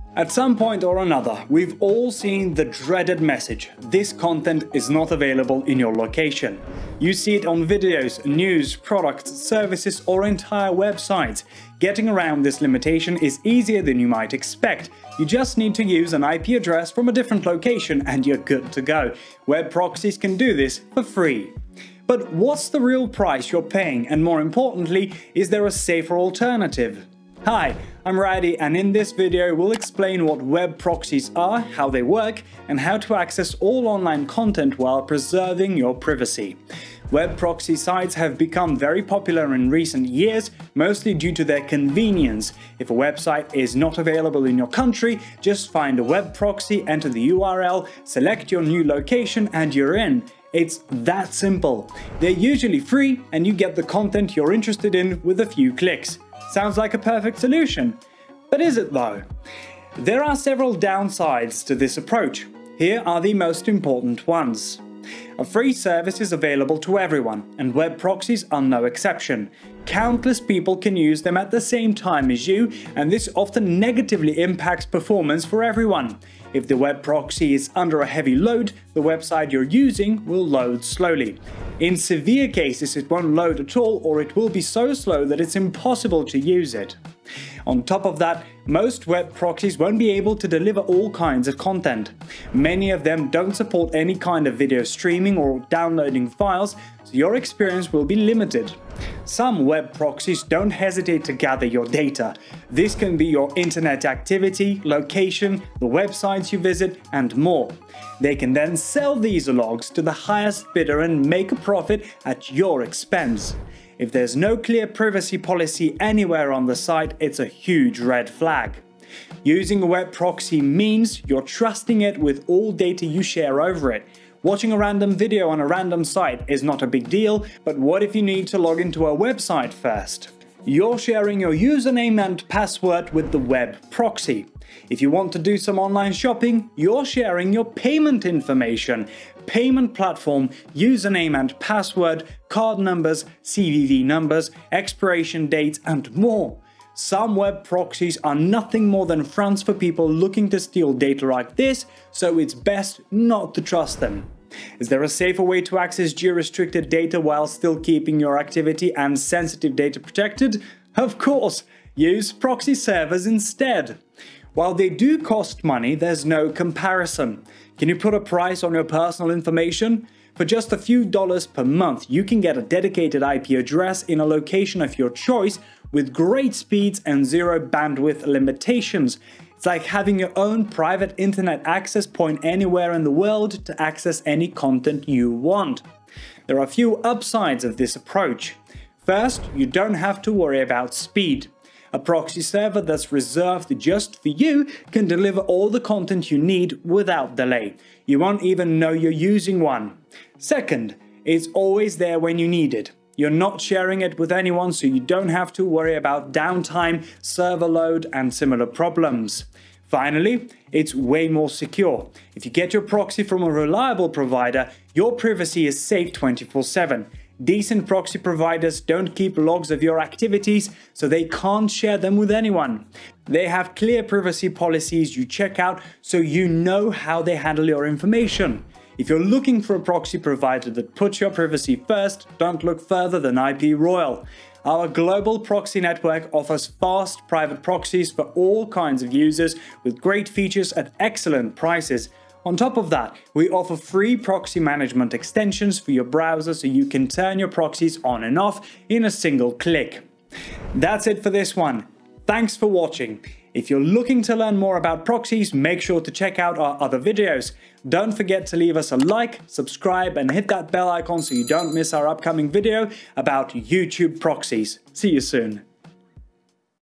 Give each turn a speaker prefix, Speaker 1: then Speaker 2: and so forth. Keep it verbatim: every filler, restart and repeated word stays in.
Speaker 1: At some point or another, we've all seen the dreaded message, this content is not available in your location. You see it on videos, news, products, services, or entire websites. Getting around this limitation is easier than you might expect. You just need to use an I P address from a different location and you're good to go. Web proxies can do this for free. But what's the real price you're paying, and more importantly, is there a safer alternative? Hi, I'm Radi, and in this video we'll explain what web proxies are, how they work, and how to access all online content while preserving your privacy. Web proxy sites have become very popular in recent years, mostly due to their convenience. If a website is not available in your country, just find a web proxy, enter the U R L, select your new location, and you're in. It's that simple. They're usually free, and you get the content you're interested in with a few clicks. Sounds like a perfect solution. But is it though? There are several downsides to this approach. Here are the most important ones. A free service is available to everyone, and web proxies are no exception. Countless people can use them at the same time as you, and this often negatively impacts performance for everyone. If the web proxy is under a heavy load, the website you're using will load slowly. In severe cases, it won't load at all, or it will be so slow that it's impossible to use it. On top of that, most web proxies won't be able to deliver all kinds of content. Many of them don't support any kind of video streaming or downloading files, so your experience will be limited. Some web proxies don't hesitate to gather your data. This can be your internet activity, location, the websites you visit, and more. They can then sell these logs to the highest bidder and make a profit at your expense. If there's no clear privacy policy anywhere on the site, it's a huge red flag. Using a web proxy means you're trusting it with all data you share over it. Watching a random video on a random site is not a big deal, but what if you need to log into a website first? You're sharing your username and password with the web proxy. If you want to do some online shopping, you're sharing your payment information, payment platform, username and password, card numbers, C V V numbers, expiration dates, and more. Some web proxies are nothing more than fronts for people looking to steal data like this, so it's best not to trust them. Is there a safer way to access geo-restricted data while still keeping your activity and sensitive data protected? Of course! Use proxy servers instead. While they do cost money, there's no comparison. Can you put a price on your personal information? For just a few dollars per month, you can get a dedicated I P address in a location of your choice with great speeds and zero bandwidth limitations. It's like having your own private internet access point anywhere in the world to access any content you want. There are a few upsides of this approach. First, you don't have to worry about speed. A proxy server that's reserved just for you can deliver all the content you need without delay. You won't even know you're using one. Second, it's always there when you need it. You're not sharing it with anyone, so you don't have to worry about downtime, server load, and similar problems. Finally, it's way more secure. If you get your proxy from a reliable provider, your privacy is safe twenty-four seven. Decent proxy providers don't keep logs of your activities, so they can't share them with anyone. They have clear privacy policies you check out, so you know how they handle your information. If you're looking for a proxy provider that puts your privacy first, don't look further than IPRoyal. Our global proxy network offers fast private proxies for all kinds of users with great features at excellent prices. On top of that, we offer free proxy management extensions for your browser so you can turn your proxies on and off in a single click. That's it for this one. Thanks for watching. If you're looking to learn more about proxies, make sure to check out our other videos. Don't forget to leave us a like, subscribe, and hit that bell icon so you don't miss our upcoming video about YouTube proxies. See you soon.